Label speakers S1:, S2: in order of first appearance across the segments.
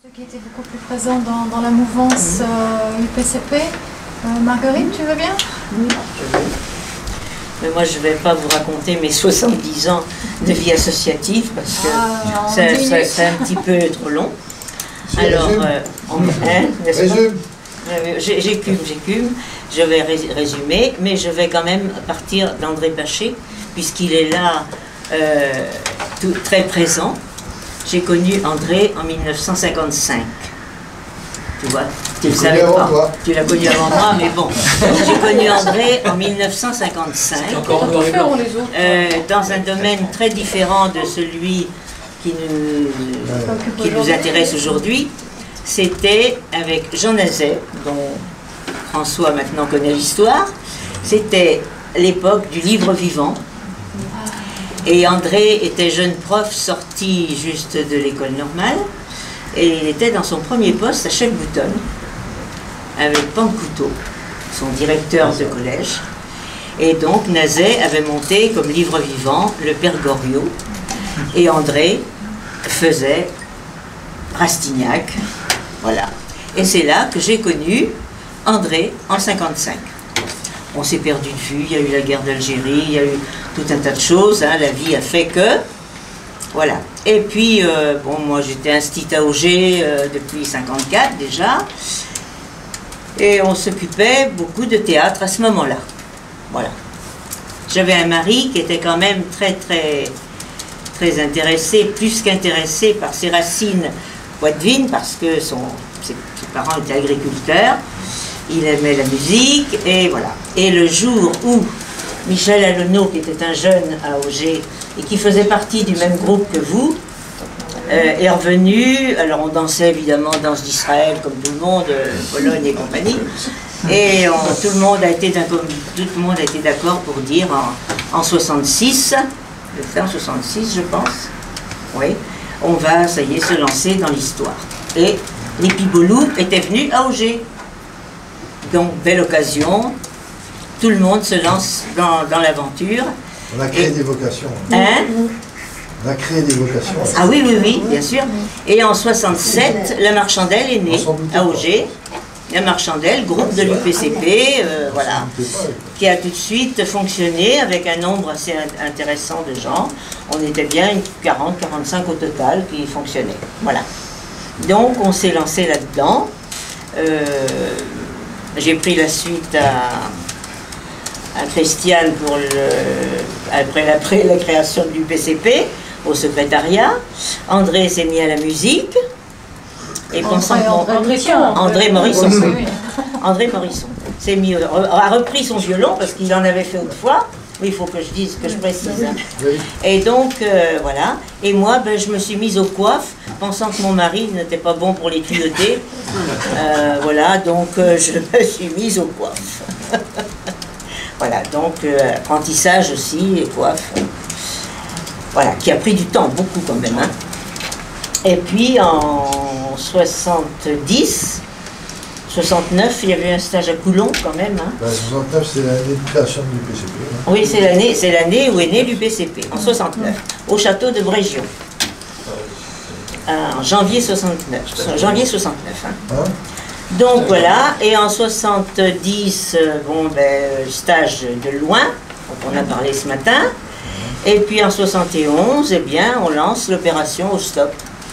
S1: Qui était beaucoup plus présent dans la mouvance UPCP. Marguerite, tu veux bien?
S2: Oui, je veux. Mais moi, je ne vais pas vous raconter mes 70 ans de vie associative parce que ça serait un petit peu trop long. Alors, j'écume, je vais résumer, mais je vais quand même partir d'André Paché, puisqu'il est là très présent. J'ai connu André en 1955. Tu vois, tu ne le savais pas. Tu l'as connu avant moi, mais bon. J'ai connu André en 1955, dans un domaine très différent de celui qui nous intéresse aujourd'hui. C'était avec Jean Nazet, dont François maintenant connaît l'histoire. C'était l'époque du livre vivant. Et André était jeune prof sorti juste de l'école normale. Et il était dans son premier poste à Chef-Boutonne, avec Pancouteau, son directeur de collège. Et donc Nazet avait monté comme livre vivant le Père Goriot. Et André faisait Rastignac. Voilà. Et c'est là que j'ai connu André en 55. On s'est perdu de vue, il y a eu la guerre d'Algérie, il y a eu tout un tas de choses, hein, la vie a fait que... Voilà. Et puis, bon, moi j'étais instite à Auger depuis 54 déjà, et on s'occupait beaucoup de théâtre à ce moment-là. Voilà. J'avais un mari qui était quand même très intéressé, plus qu'intéressé par ses racines poitevines, parce que ses parents étaient agriculteurs. Il aimait la musique, et voilà. Et le jour où Michel Alonneau, qui était un jeune à Auger, et qui faisait partie du même groupe que vous, est revenu, alors on dansait évidemment danse d'Israël, comme tout le monde, Pologne et compagnie, et tout le monde a été d'accord pour dire en 66, le fait en 66 je pense, oui, on va, ça y est, se lancer dans l'histoire. Et les Pibolous étaient venus à Auger. Donc, belle occasion, tout le monde se lance dans l'aventure.
S3: On a créé des vocations.
S2: Hein?
S3: On a créé des vocations.
S2: Ah oui, oui, oui, bien sûr. Et en 67, la Marchandelle est née à Auger. La Marchandelle, groupe de l'UPCP, voilà, qui a tout de suite fonctionné avec un nombre assez intéressant de gens. On était bien 40-45 au total qui fonctionnaient. Voilà. Donc, on s'est lancé là-dedans. J'ai pris la suite à Christiane après la création du PCP, au secrétariat. André s'est mis à la musique. Et André Morisson. André Morisson a repris son violon parce qu'il en avait fait autrefois. Oui, il faut que je dise, que je précise. Hein. Et donc, voilà. Et moi, ben, je me suis mise aux coiffes, pensant que mon mari n'était pas bon pour les tuyauter. Voilà, donc je me suis mise aux coiffes. Voilà, donc apprentissage aussi, les coiffes. Voilà, qui a pris du temps, beaucoup quand même. Hein. Et puis, en 70... 69, il y avait un stage à Coulon quand même. Hein.
S3: 69, c'est l'année de création du PCP. Hein.
S2: Oui, c'est l'année où est né l'UPCP, en 69, au château de Brégion. En janvier 69. Hein. Donc voilà, et en 70, bon, ben, stage de loin, dont on a parlé ce matin. Et puis en 71, eh bien, on lance l'opération au stop.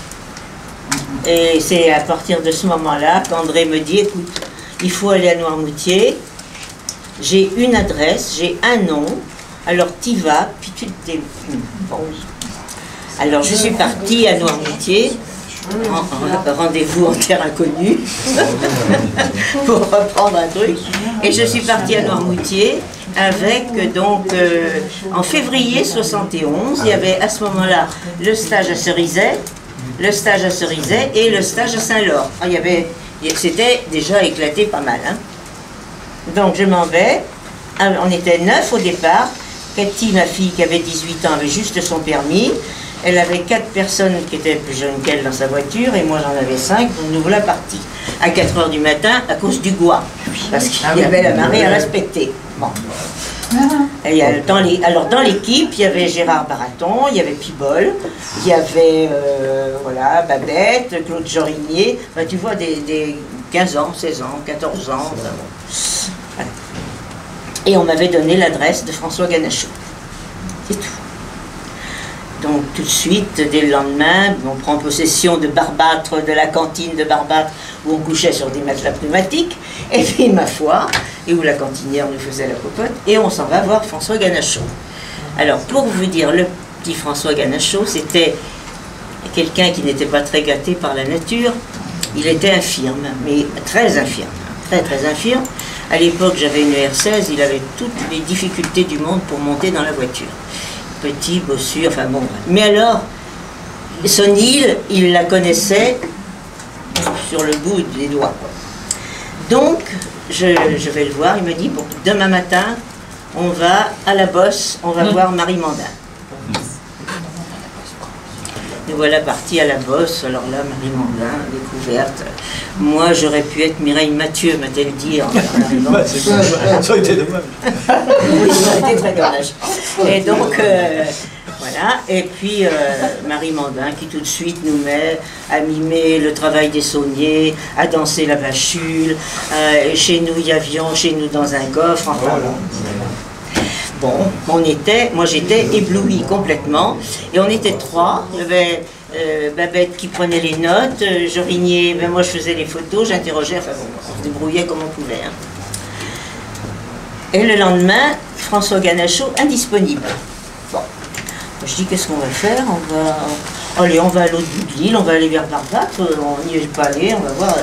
S2: Et c'est à partir de ce moment-là qu'André me dit, écoute, il faut aller à Noirmoutier, j'ai une adresse, j'ai un nom, alors t'y vas, puis tu te débrouilles. Bon. Alors je suis partie à Noirmoutier, rendez-vous en terre inconnue, pour reprendre un truc, et je suis partie à Noirmoutier avec, donc, en février 71, il y avait à ce moment-là le stage à Cerizay, et le stage à Saint-Laure. C'était déjà éclaté pas mal. Hein. Donc je m'en vais. On était 9 au départ. Cathy, ma fille, qui avait 18 ans, avait juste son permis. Elle avait 4 personnes qui étaient plus jeunes qu'elle dans sa voiture, et moi j'en avais 5, donc nous voilà partis. À 4 h du matin, à cause du Gois, parce qu'il y avait la marée à respecter. Bon. Et dans l'équipe, il y avait Gérard Baraton, il y avait Pibol, il y avait voilà, Babette, Claude Jorigné, ben, tu vois, des 15 ans, 16 ans, 14 ans. Voilà. Et on m'avait donné l'adresse de François Ganachot. C'est tout. Donc tout de suite, dès le lendemain, on prend possession de Barbâtre, de la cantine de Barbâtre, où on couchait sur des matelas pneumatiques, et puis ma foi, et où la cantinière nous faisait la popote, et on s'en va voir François Ganachot. Alors pour vous dire, le petit François Ganachot, c'était quelqu'un qui n'était pas très gâté par la nature. Il était infirme, mais très infirme, très très infirme. À l'époque, j'avais une R16, il avait toutes les difficultés du monde pour monter dans la voiture. Petit, bossu, enfin bon. Mais alors, son île, il la connaissait sur le bout des doigts. Donc, je vais le voir, il me dit, bon, demain matin, on va à la Bosse, on va voir Marie Mandin. Nous voilà partis à la Bosse, alors là, Marie Mandin, découverte. Moi, j'aurais pu être Mireille Mathieu, m'a-t-elle dit en arrivant.
S4: Ça aurait été dommage.
S2: Oui, ça aurait été très dommage. Et donc, voilà. Et puis, Marie Mandin, qui tout de suite nous met à mimer le travail des sauniers, à danser la bachule. Chez nous, il y avions, chez nous, dans un coffre, enfin bon. Bon, moi j'étais éblouie complètement, et on était trois. Il y avait Babette qui prenait les notes, Jorigné, ben moi je faisais les photos, j'interrogeais, enfin bon, on se débrouillait comme on pouvait. Hein. Et le lendemain, François Ganachot indisponible. Bon, je dis qu'est-ce qu'on va faire? Allez, on va à l'autre bout de l'île, on va aller vers Barbâtre, on n'y est pas allé, on va voir.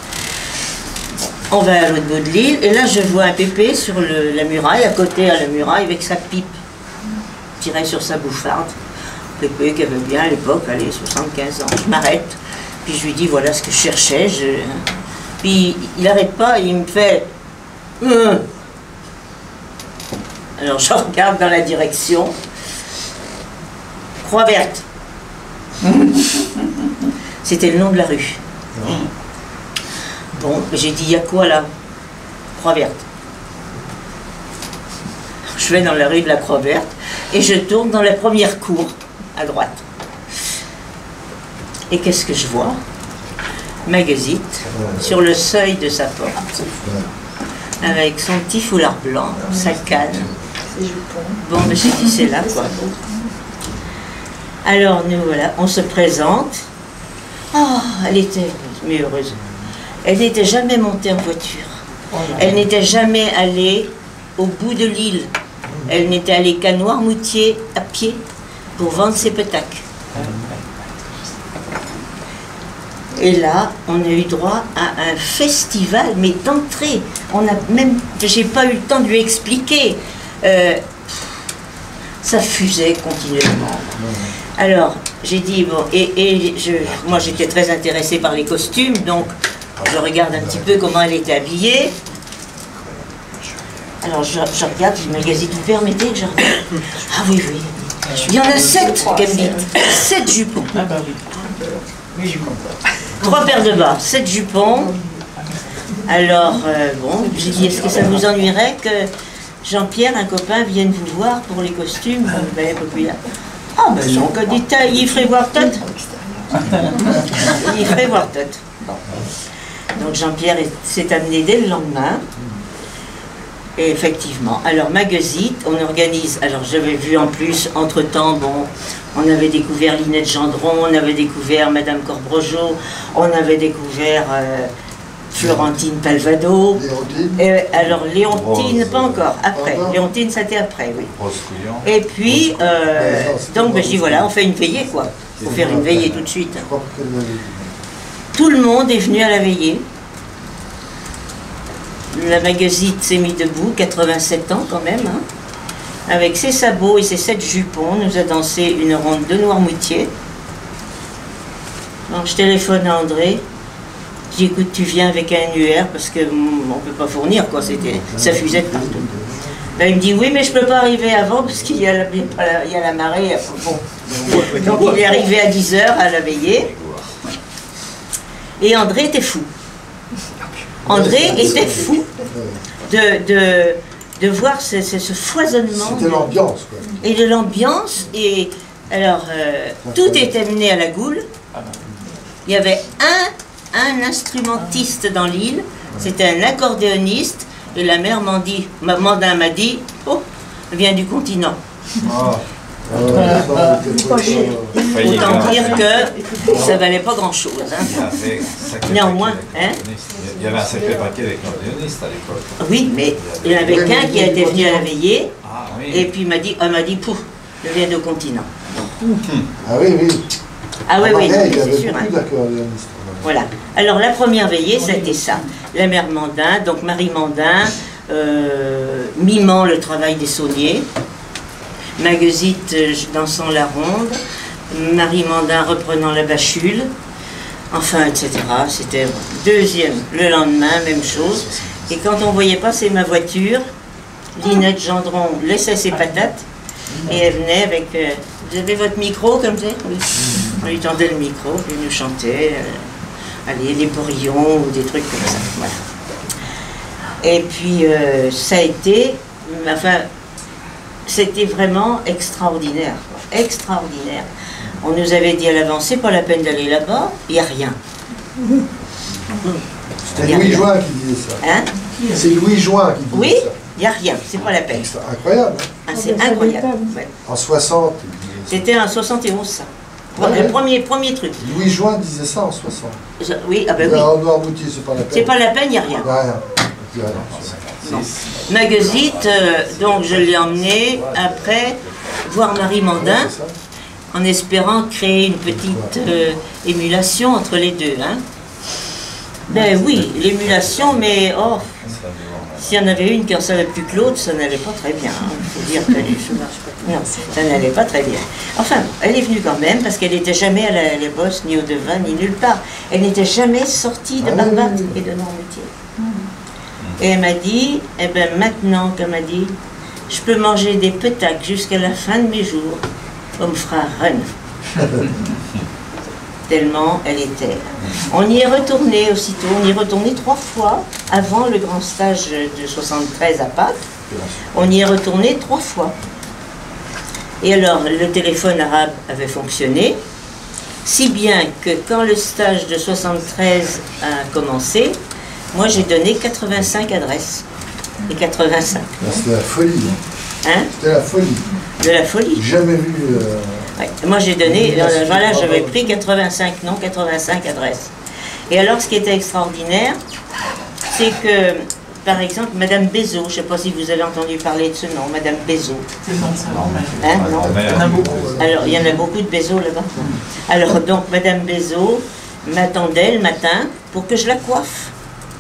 S2: On va à l'autre bout de l'île, et là je vois un pépé sur la muraille, à côté à la muraille, avec sa pipe, tirée sur sa bouffarde. Pépé qui avait bien à l'époque, allez, 75 ans. Je m'arrête, puis je lui dis voilà ce que je cherchais. Puis il n'arrête pas, il me fait Alors je regarde dans la direction. Croix Verte. C'était le nom de la rue. Bon, j'ai dit, il y a quoi là? Croix Verte. Je vais dans la rue de la Croix Verte et je tourne dans la première cour, à droite. Et qu'est-ce que je vois? Maguezite, sur le seuil de sa porte, avec son petit foulard blanc, sa canne. Bon, mais j'ai dit, c'est là, quoi. Alors, nous, voilà, on se présente. Oh, elle était mais heureuse. Elle n'était jamais montée en voiture. Elle n'était jamais allée au bout de l'île. Elle n'était allée qu'à Noirmoutier à pied pour vendre ses petacs. Et là, on a eu droit à un festival, mais d'entrée. J'ai pas eu le temps de lui expliquer. Ça fusait continuellement. Alors, j'ai dit, bon, moi j'étais très intéressée par les costumes, donc je regarde un petit peu comment elle était habillée. Alors je regarde, je dis, Maguezite, vous permettez que je regarde? Ah oui, oui. Il y en a 7, Gambit. 7 jupons. Ah bah oui. 8 jupons. 3 paires de bas, 7 jupons. Alors, bon, j'ai dit, est-ce que ça vous ennuierait que Jean-Pierre, un copain, vienne vous voir pour les costumes? Ben, populaire. Ah ben non, que dit il ferait voir tout. Il ferait voir tout. Donc Jean-Pierre s'est amené dès le lendemain. Et effectivement, alors Maguezite, on organise, alors j'avais vu en plus, entre-temps, bon, on avait découvert Linette Gendron, on avait découvert Madame Corbrogeau, on avait découvert Florentine Palvado. Alors Léontine, pas encore, après. Léontine, c'était après, oui. Et puis, donc ben, je dis voilà, on fait une veillée, quoi. Il faut faire une veillée tout de suite. Tout le monde est venu à la veillée. La Maguezite s'est mise debout, 87 ans quand même, hein, avec ses sabots et ses 7 jupons, nous a dansé une ronde de Noirmoutier. Donc je téléphone à André, je dis écoute, tu viens avec un UR parce qu'on ne peut pas fournir, quoi, ça fusait de partout. Ben, il me dit oui, mais je ne peux pas arriver avant parce qu'il y a la marée. Bon. Donc il est arrivé à 10 h à la veillée. Et André était fou. André était fou de voir ce foisonnement.
S3: C'était l'ambiance, quoi.
S2: Et de l'ambiance, et alors, tout était mené à la goule. Il y avait un instrumentiste dans l'île, c'était un accordéoniste, et la mère Mandin m'a dit, oh, elle vient du continent. Autant dire que ça valait pas grand-chose. Hein. Néanmoins, hein?
S5: Il y avait un sacré paquet d'accordéonistes à l'époque.
S2: Oui, mais il y en avait qu'un qui était venu à la veillée, et puis il m'a dit, pouf, je viens du continent.
S3: Ah oui, oui.
S2: Ah oui, oui,
S3: il y avait
S2: c'est sûr.
S3: beaucoup d'accordéonistes.
S2: Voilà. Alors la première veillée, ça a été ça. La mère Mandin, donc Marie Mandin, mimant le travail des sauniers, Maguezite dansant la ronde, Marie Mandin reprenant la bachule, enfin, etc. C'était deuxième. Le lendemain, même chose. Et quand on voyait passer ma voiture, Linette Gendron laissait ses patates et elle venait avec... vous avez votre micro comme ça? Oui. On lui tendait le micro, puis il nous chantait, allez, les bourillons ou des trucs comme ça. Voilà. Et puis, ça a été... Enfin, c'était vraiment extraordinaire. Quoi. Extraordinaire. On nous avait dit à l'avance, c'est pas la peine d'aller là-bas, il n'y a rien.
S3: C'était Louis Join qui disait ça.
S2: Hein?
S3: C'est Louis Join qui disait
S2: oui,
S3: ça.
S2: il n'y a rien, c'est pas la peine.
S3: C'est incroyable.
S2: Ah, c'est incroyable. Ouais.
S3: En 60.
S2: C'était en 71, ça.
S3: Ouais.
S2: Le premier truc.
S3: Louis Join disait ça en 60.
S2: Oui, ah ben oui.
S3: En Noirmoutier, c'est pas la peine.
S2: C'est pas la peine, il n'y a rien.
S3: Il n'y a rien.
S2: Non. Maguezite, donc je l'ai emmené après voir Marie Mandin, en espérant créer une petite émulation entre les deux. Hein. Ben oui, l'émulation, mais oh, s'il y en avait une qui en savait plus que l'autre, ça n'allait pas très bien. Il faut dire que non, ça n'allait pas très bien. Enfin, elle est venue quand même, parce qu'elle n'était jamais à la Bosse, ni au Devin, ni nulle part. Elle n'était jamais sortie de Barbat et de Noirmoutier. Et elle m'a dit, eh ben maintenant, comme elle m'a dit, je peux manger des petacs jusqu'à la fin de mes jours. On me fera run. Tellement elle était. On y est retourné aussitôt, on y est retourné 3 fois avant le grand stage de 73 à Pâques. On y est retourné 3 fois. Et alors, le téléphone arabe avait fonctionné, si bien que quand le stage de 73 a commencé, moi j'ai donné 85 adresses. Et 85.
S3: C'était la folie.
S2: Hein?
S3: C'était la folie.
S2: De la folie.
S3: Jamais vu.
S2: Ouais. Moi j'ai donné, voilà, j'avais pris 85 noms, 85 adresses. Et alors ce qui était extraordinaire, c'est que, par exemple, Madame Bézot, je ne sais pas si vous avez entendu parler de ce nom, Madame Bézot. Hein, non? Alors, il y en a beaucoup de Bézot là-bas. Alors, donc, Madame Bézot m'attendait le matin pour que je la coiffe.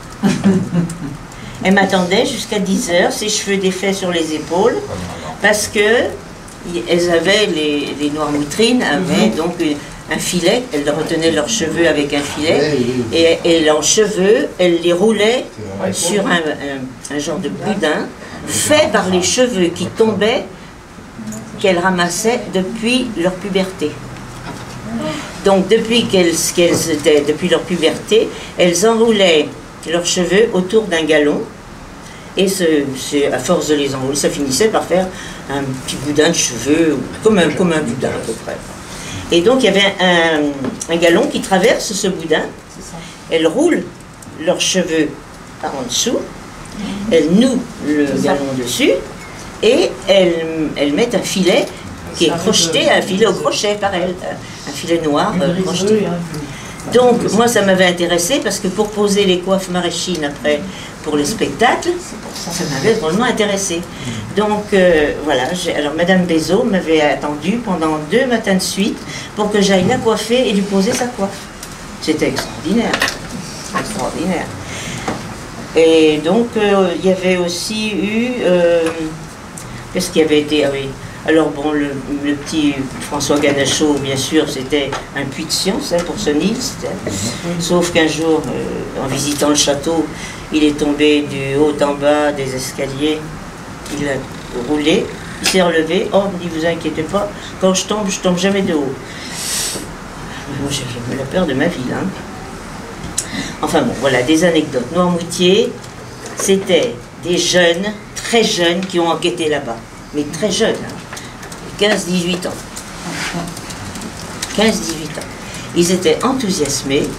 S2: Elle m'attendait jusqu'à 10 h, ses cheveux défaits sur les épaules, parce que elles avaient, les Noirmoutrines avaient donc un filet, elles retenaient leurs cheveux avec un filet, et leurs cheveux, elles les roulaient sur un genre de boudin, fait par les cheveux qui tombaient, qu'elles ramassaient depuis leur puberté. Donc depuis depuis leur puberté, elles enroulaient leurs cheveux autour d'un galon, et à force de les enrouler, ça finissait par faire un petit boudin de cheveux, comme un boudin à peu près. Et donc il y avait un galon qui traverse ce boudin, elles roulent leurs cheveux par en dessous, elles nouent le galon dessus, et elles mettent un filet qui est crocheté, un filet au crochet par elles, un filet noir crocheté. Donc, moi, ça m'avait intéressé parce que pour poser les coiffes maraîchines après, pour les spectacles, ça m'avait vraiment intéressé. Donc, voilà, alors Madame Bézot m'avait attendu pendant 2 matins de suite pour que j'aille la coiffer et lui poser sa coiffe. C'était extraordinaire. Extraordinaire. Et donc, il y avait aussi eu... qu'est-ce qui avait été... Ah oui. Alors bon, le petit François Ganachot, bien sûr, c'était un puits de science hein, pour ce Nils. Sauf qu'un jour, en visitant le château, il est tombé du haut en bas des escaliers. Il a roulé, il s'est relevé. Oh, il me dit, vous inquiétez pas, quand je tombe jamais de haut. Moi, j'ai eu la peur de ma vie, hein. Enfin bon, voilà, des anecdotes. Noirmoutier, c'était des jeunes très jeunes qui ont enquêté là-bas. Mais très jeunes, hein, 15-18 ans. 15-18 ans. Ils étaient enthousiasmés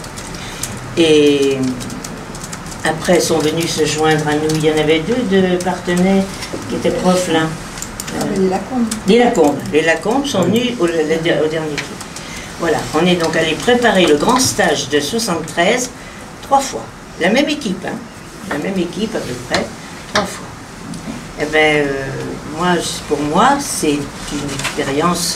S2: et après sont venus se joindre à nous. Il y en avait deux partenaires qui étaient profs là.
S1: Les Lacombes.
S2: Les Lacombes sont venus au dernier tour. Voilà, on est donc allé préparer le grand stage de 73 3 fois. La même équipe, hein, la même équipe à peu près, 3 fois. Eh bien, pour moi, c'est une expérience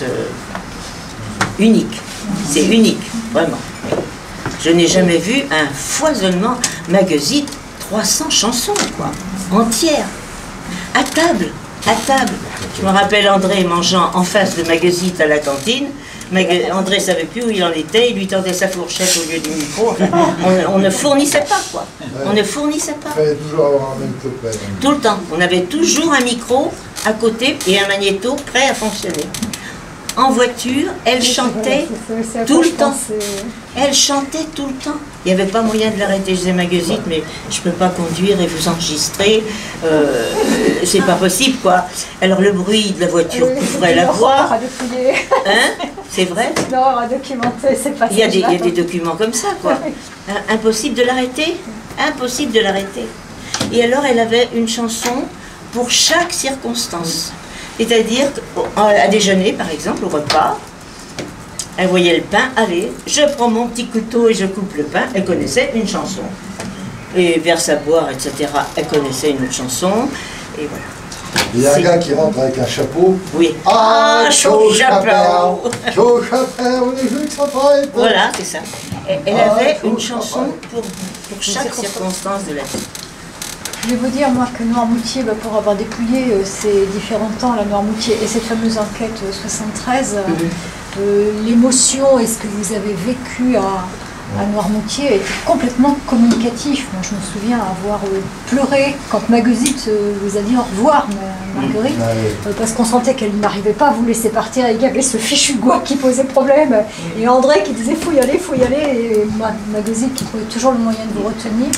S2: unique. C'est unique, vraiment. Je n'ai jamais vu un foisonnement Magazine, 300 chansons, quoi, entières, à table. Je me rappelle André mangeant en face de Magazine à la cantine. André ne savait plus où il en était, il lui tendait sa fourchette au lieu du micro. Enfin, on ne fournissait pas, quoi. On ne fournissait pas.
S3: Il fallait toujours avoir un micro prêt.
S2: Tout le temps. On avait toujours un micro à côté et un magnéto prêt à fonctionner. En voiture, elle chantait tout le temps. Elle chantait tout le temps. Il n'y avait pas moyen de l'arrêter. Je disais, Magazine, mais je ne peux pas conduire et vous enregistrer. C'est pas possible, quoi. Alors le bruit de la voiture couvrait la voix. Hein? C'est vrai?
S1: Non, à documenter, c'est pas ça.
S2: Il y a des documents comme ça, quoi. Impossible de l'arrêter. Impossible de l'arrêter. Et alors, elle avait une chanson pour chaque circonstance. C'est-à-dire qu'à déjeuner, par exemple, au repas, elle voyait le pain, allez, je prends mon petit couteau et je coupe le pain. Elle connaissait une chanson. Et verse à boire, etc., elle connaissait une autre chanson. Et voilà.
S3: Il y a un gars qui rentre avec un chapeau.
S2: Oui.
S3: Ah,
S2: chaud chapeau.
S3: Chaud chapeau, les jeux qui sont prêts.
S2: Voilà, c'est ça. Elle avait une chanson pour chaque circonstance de la vie.
S1: Je vais vous dire, moi, que Noirmoutier, pour avoir dépouillé ces différents temps, la Noirmoutier et cette fameuse enquête 73, l'émotion et ce que vous avez vécu à Noirmoutier était complètement communicatif. Moi, je me souviens avoir pleuré quand Magazine vous a dit au revoir, Marguerite, parce qu'on sentait qu'elle n'arrivait pas à vous laisser partir et qu'il y avait ce fichu Gouac qui posait problème, et André qui disait faut y aller, et Magazine qui trouvait toujours le moyen de vous retenir.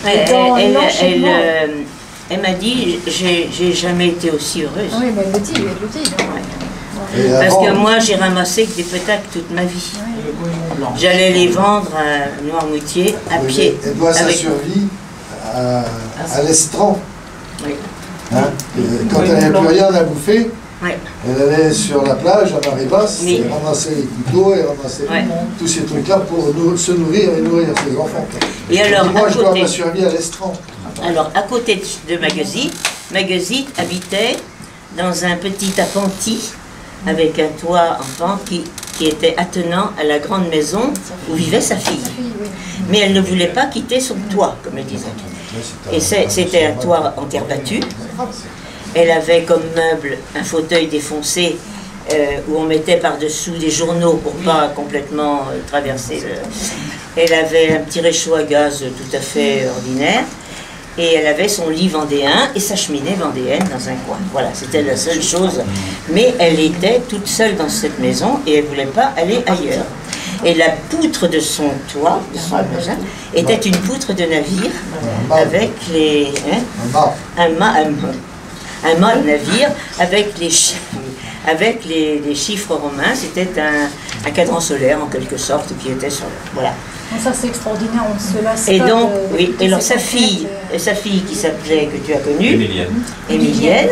S2: Elle m'a dit, j'ai jamais été aussi heureuse.
S1: Oui, mais elle le dit.
S2: Parce que moi, j'ai ramassé que des pétacles toute ma vie. J'allais les vendre à Noirmoutier à pied.
S3: Elle doit sa survie à l'estran.
S2: Oui.
S3: Hein? Quand elle n'avait plus rien à bouffer, elle allait sur la plage à marée basse, et ramassait les couteaux, et ramassait tous ces trucs-là pour se nourrir et nourrir ses enfants.
S2: Et alors,
S3: moi, je dois ma survie à l'estran.
S2: Alors, à côté de Magazine habitait dans un petit appentis avec un toit en pente qui était attenant à la grande maison où vivait sa fille. Mais elle ne voulait pas quitter son toit, comme elle disait. Et c'était un toit en terre battue. Elle avait comme meuble un fauteuil défoncé où on mettait par-dessous des journaux pour pas complètement traverser le... Elle avait un petit réchaud à gaz tout à fait ordinaire. Et elle avait son lit vendéen et sa cheminée vendéenne dans un coin. Voilà, c'était la seule chose. Mais elle était toute seule dans cette maison et elle ne voulait pas aller ailleurs. Et la poutre de son toit, de son maison, était une poutre de navire avec les... un mât de navire avec les chiffres romains. C'était un cadran solaire en quelque sorte qui était sur le... Voilà.
S1: Ça c'est extraordinaire, on se lasse.
S2: Et donc, oui, et alors sa fille qui s'appelait, que tu as connue, Émilienne,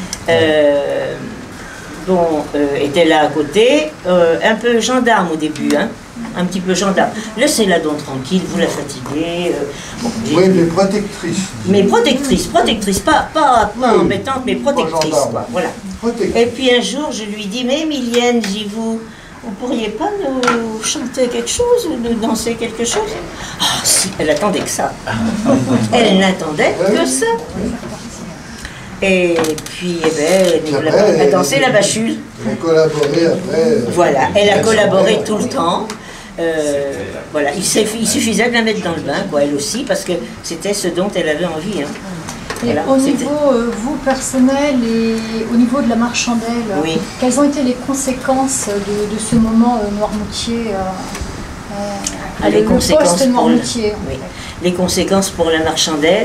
S2: était là à côté, un peu gendarme au début, hein, un petit peu gendarme. Laissez-la donc tranquille, vous la fatiguez.
S3: Oui, mais protectrice.
S2: Mais protectrice, pas embêtante, mais protectrice, quoi, voilà. Et puis un jour, je lui dis, mais Émilienne, vous pourriez pas nous chanter quelque chose ou nous danser quelque chose? Ah si, elle attendait que ça. Elle n'attendait que ça. Et puis, elle a dansé la bachule.
S3: Elle a collaboré après.
S2: Voilà, elle a collaboré tout le temps. Voilà, il suffisait de la mettre dans le bain, quoi, elle aussi, parce que c'était ce dont elle avait envie. Hein.
S1: Et voilà, au niveau, vous, personnel, et au niveau de la marchandelle, quelles ont été les conséquences de ce moment Noirmoutier,
S2: les conséquences pour la marchandelle,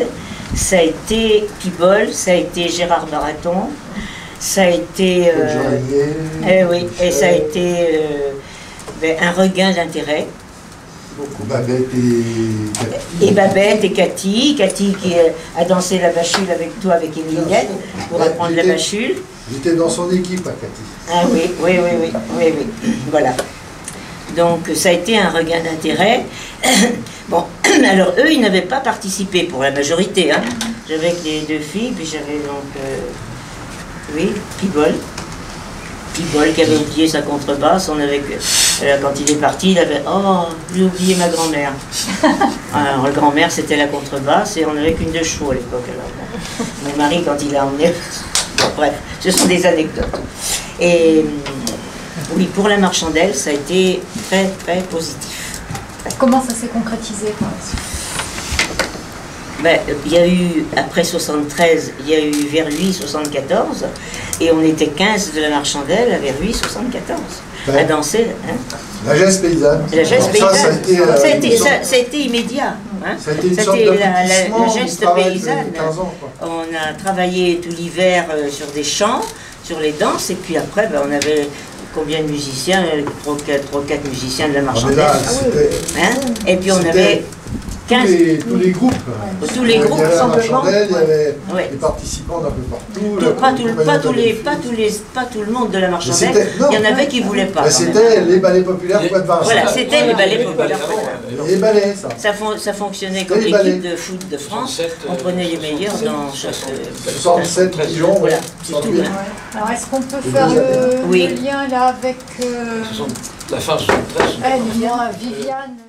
S2: ça a été Pibol, ça a été Gérard Baraton, ça a été... oui, et ça a été un regain d'intérêt.
S3: Beaucoup. Babette
S2: et Babette et Cathy. Cathy qui a dansé la bachule avec toi, avec Emilienne, pour apprendre la bachule.
S3: J'étais dans son équipe à Cathy.
S2: Ah oui, voilà. Donc ça a été un regain d'intérêt. Bon, alors eux, ils n'avaient pas participé pour la majorité. Hein. J'avais que les deux filles, puis j'avais donc, Pibol qui avait oublié sa contrebasse. On avait, quand il est parti, il avait « Oh, j'ai oublié ma grand-mère ». Alors, la grand-mère, c'était la contrebasse, et on n'avait qu'une de chevaux à l'époque. Mon mari, quand il l'a emmené... Bon, bref, ce sont des anecdotes. Et oui, pour la Marchandelle, ça a été très, très positif.
S1: Comment ça s'est concrétisé par la suite?
S2: Il y a eu, après 73, il y a eu Verluy 74, et on était 15 de la Marchandelle à Verluy 74, à danser. Hein.
S3: La geste paysanne.
S2: La geste paysanne. Ça a été immédiat. Hein.
S3: Ça a été une sorte d'aboutissement
S2: la geste paysanne. On a travaillé tout l'hiver sur des chants, sur les danses, et puis après, on avait... Combien de musiciens? 3 ou 4 musiciens de la Marchandelle. Hein. Et puis on avait 15...
S3: Tous les groupes.
S2: Tous les groupes,
S3: simplement. Il y avait des participants d'un peu partout.
S2: Pas tout le monde de la Marchandelle. Il y en avait qui ne voulaient pas.
S3: C'était les ballets populaires Poids de Vincennes.
S2: Voilà, c'était les ballets populaires.
S3: Les ballets, ça.
S2: Ça fonctionnait comme l'équipe de foot de France. On prenait les meilleurs dans chaque...
S3: 67 régions.
S2: Voilà, c'est tout.
S1: Alors, est-ce qu'on peut faire le lien là avec...
S4: La fin 73.
S1: Viviane